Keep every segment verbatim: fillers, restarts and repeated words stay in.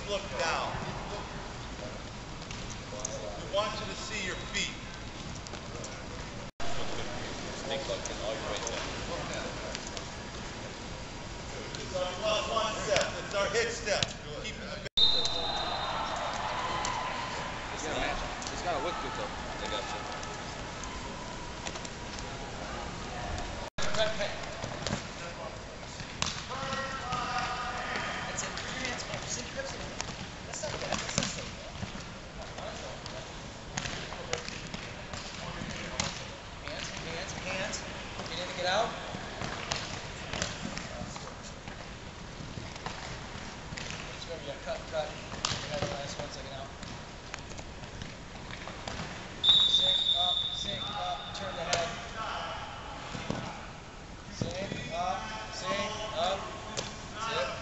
look down. We want you to see your feet. Think like an all your way down. It's our plus one step. It's our hit step. Keeping the He's got a match. He's got a look good though. They got you. Right peg. That's it. Put your hands up. See, grips it. That's not bad. That's not so bad. Hands, hands, hands. Get in and get out. Just remember, yeah, cut, cut. You have the last one second out. Sink up, sink up, turn the head. Sink up, sink up. That's it.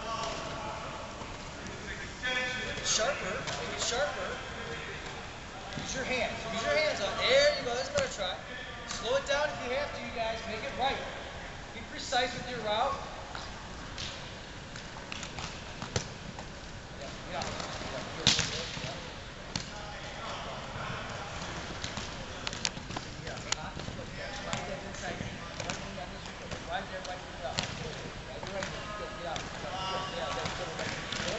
Make it sharper, make it sharper. Use your hands, use your hands on. There you go, that's another try. Slow it down if you have to, you guys. Make it right. Be precise with your route. Yeah, yeah, yeah, good, good, good, yeah. Yeah, huh? Look, yeah, right there, inside. Right knee on this foot. Right there, right knee up. Right there, right knee. Good, get out. Good, good, yeah, that's good, right knee. Good.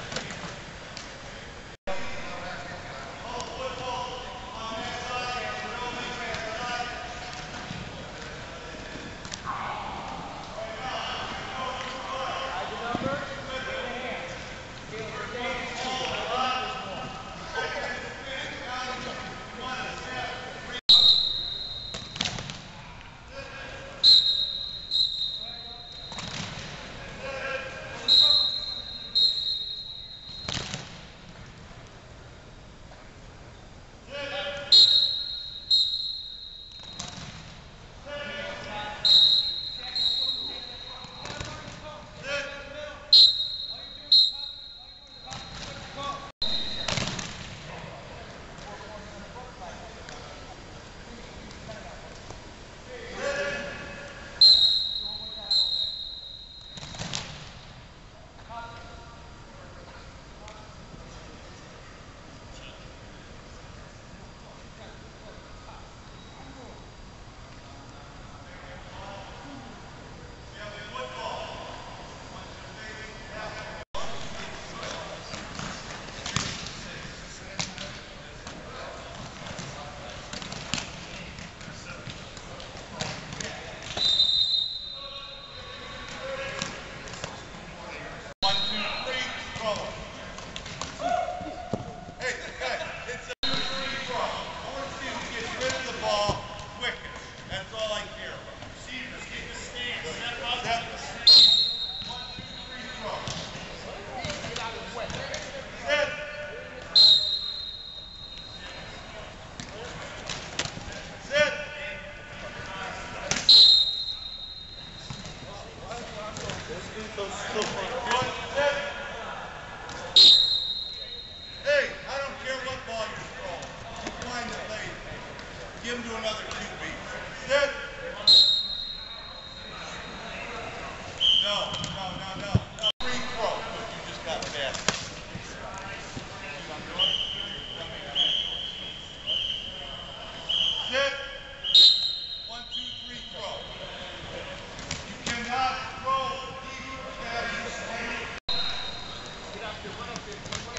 Hey, I don't care what ball you're throwing. You find the lane. Give him to another Q B. Sit. No, no, no, no, no. Free throw, but you just got fast. See what I'm doing? Sit. One, two, three, throw. You cannot throw deep catches. Get up there, run up there.